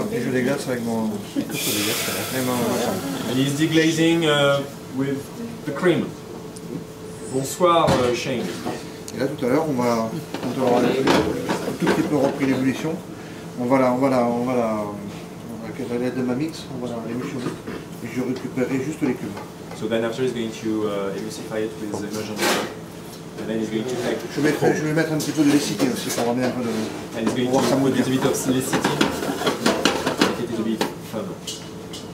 Et je déglace avec mon... And he's deglazing with the cream. Bonsoir Shane. Et là tout à l'heure, quand on aura un tout petit peu repris l'ébullition, avec l'aide de ma mix, on va l'émulsionner et je récupérerai juste les cubes. So then after he's going to emulsify it with immersion water. And then he's going to take... Je vais mettre un petit peu de lécithine aussi pour ramener un peu de... And he's going to put a bit of lecithin